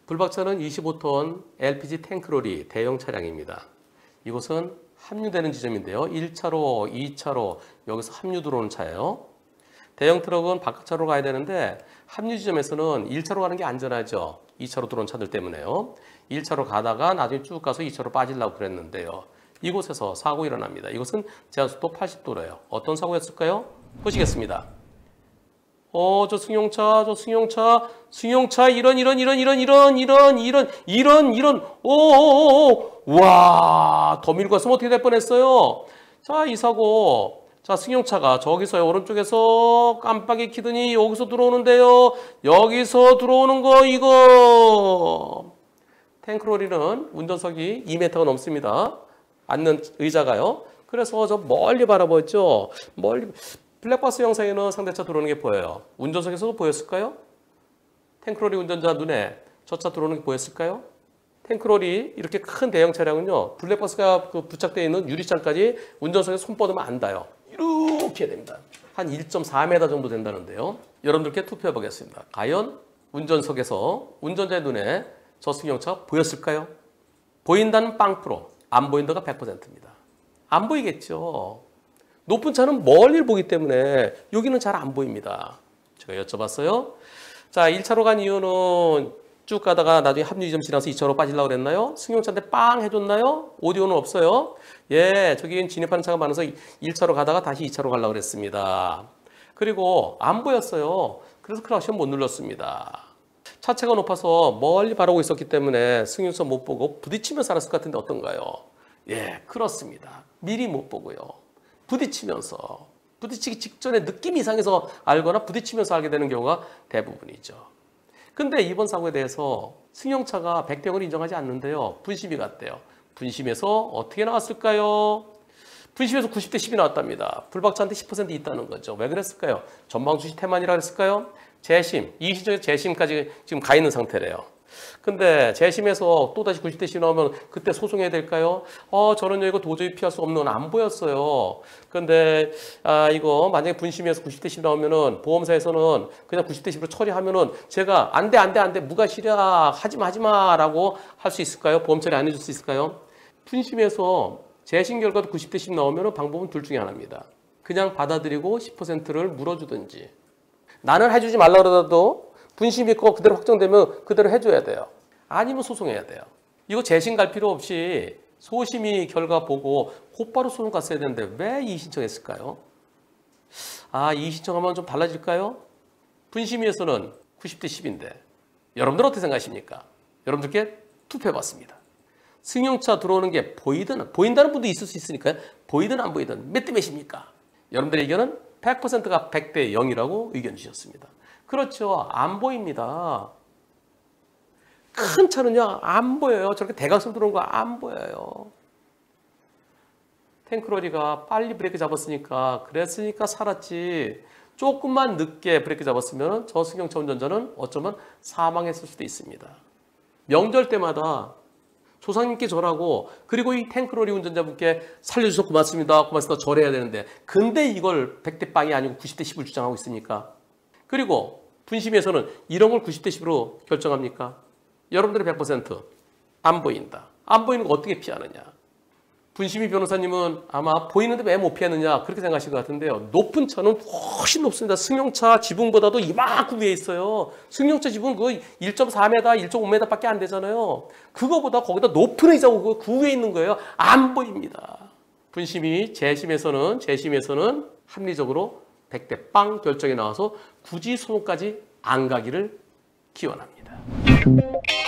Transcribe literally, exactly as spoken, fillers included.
불박차는 이십오 톤 엘피지 탱크로리 대형 차량입니다. 이곳은 합류되는 지점인데요. 일 차로, 이 차로 여기서 합류 들어오는 차예요. 대형 트럭은 바깥차로 가야 되는데 합류 지점에서는 일 차로 가는 게 안전하죠. 이 차로 들어온 차들 때문에요. 일 차로 가다가 나중에 쭉 가서 이 차로 빠지려고 그랬는데요. 이곳에서 사고 일어납니다. 이곳은 제한속도 팔십 도로예요. 어떤 사고였을까요? 보시겠습니다. 어, 저 승용차, 저 승용차, 승용차, 이런, 이런, 이런, 이런, 이런, 이런, 이런, 이런, 이런, 오오오오, 와, 더 밀고 갔으면 어떻게 될 뻔했어요? 자, 이 사고, 자, 승용차가 저기서 오른쪽에서 깜빡이 켜더니 여기서 들어오는데요. 여기서 들어오는 거, 이거. 탱크로리는 운전석이 이 미터가 넘습니다. 앉는 의자가요. 그래서 저 멀리 바라보죠. 멀리. 블랙박스 영상에는 상대차 들어오는 게 보여요. 운전석에서도 보였을까요? 탱크로리 운전자 눈에 저 차 들어오는 게 보였을까요? 탱크로리 이렇게 큰 대형 차량은요. 블랙박스가 그 부착되어 있는 유리창까지 운전석에 손 뻗으면 안 닿아요. 이렇게 됩니다. 한 일 점 사 미터 정도 된다는데요. 여러분들께 투표해 보겠습니다. 과연 운전석에서 운전자의 눈에 저 승용차 보였을까요? 보인다는 빵 프로, 안 보인다가 백 퍼센트입니다. 안 보이겠죠. 높은 차는 멀리를 보기 때문에 여기는 잘 안 보입니다. 제가 여쭤봤어요. 자, 일 차로 간 이유는 쭉 가다가 나중에 합류 지점 지나서 이 차로 빠지려고 그랬나요? 승용차인데 빵 해줬나요? 오디오는 없어요. 예, 저기 진입하는 차가 많아서 일 차로 가다가 다시 이 차로 가려고 그랬습니다. 그리고 안 보였어요. 그래서 클락션 못 눌렀습니다. 차체가 높아서 멀리 바라보고 있었기 때문에 승용차 못 보고 부딪히면서 살았을 것 같은데 어떤가요? 예, 그렇습니다. 미리 못 보고요. 부딪히면서, 부딪히기 직전에 느낌이 이상해서 알거나 부딪히면서 알게 되는 경우가 대부분이죠. 근데 이번 사고에 대해서 승용차가 백 대 영을 인정하지 않는데요. 분심이 갔대요. 분심에서 어떻게 나왔을까요? 분심에서 구십 대 십이 나왔답니다. 불박차한테 십 퍼센트 있다는 거죠. 왜 그랬을까요? 전방주시 태만이라 그랬을까요? 재심, 이 시점에 재심까지 지금 가 있는 상태래요. 근데 재심에서 또다시 구십 대 십 나오면 그때 소송해야 될까요? 어, 저는 이거 도저히 피할 수 없는 안 보였어요. 근데 아, 이거 만약에 분심에서 구십 대 십 나오면은 보험사에서는 그냥 구십 대 십으로 처리하면은 제가 안 돼, 안 돼, 안 돼, 무과실이야, 하지마, 하지마라고 할 수 있을까요? 보험 처리 안 해줄 수 있을까요? 분심에서 재심 결과도 구십 대 십 나오면은 방법은 둘 중에 하나입니다. 그냥 받아들이고 십 퍼센트를 물어주든지. 나는 해주지 말라 그러더라도 분심이 있고 그대로 확정되면 그대로 해줘야 돼요. 아니면 소송해야 돼요. 이거 재심 갈 필요 없이 소심이 결과 보고 곧바로 소송 갔어야 되는데 왜 이의 신청했을까요? 아, 이의 신청하면 좀 달라질까요? 분심위에서는 구십 대 십인데 여러분들 어떻게 생각하십니까? 여러분들께 투표해봤습니다. 승용차 들어오는 게 보이든 보인다는 분도 있을 수 있으니까요. 보이든 안 보이든 몇 대 몇입니까? 여러분들의 의견은 백 퍼센트가 백 대 영이라고 의견 주셨습니다. 그렇죠. 안 보입니다. 큰 차는요, 안 보여요. 저렇게 대각선 들어오는 거 안 보여요. 탱크로리가 빨리 브레이크 잡았으니까, 그랬으니까 살았지. 조금만 늦게 브레이크 잡았으면 저 승용차 운전자는 어쩌면 사망했을 수도 있습니다. 명절 때마다 조상님께 절하고, 그리고 이 탱크로리 운전자분께 살려주셔서 고맙습니다. 고맙습니다. 절해야 되는데, 근데 이걸 백 대 빵이 아니고 구십 대 십을 주장하고 있습니까? 그리고 분심에서는 이런 걸 구십 대 십으로 결정합니까? 여러분들의 백 퍼센트 안 보인다. 안 보이는 거 어떻게 피하느냐? 분심이 변호사님은 아마 보이는데 왜 못 피하느냐 그렇게 생각하실 것 같은데요. 높은 차는 훨씬 높습니다. 승용차 지붕보다도 이만큼 위에 있어요. 승용차 지붕은 그 일 점 사 미터, 일 점 오 미터밖에 안 되잖아요. 그거보다 거기다 높은 의자고 그 위에 있는 거예요. 안 보입니다. 분심이 재심에서는 재심에서는 합리적으로 백 대 빵 결정이 나와서 굳이 소송까지 안 가기를 기원합니다.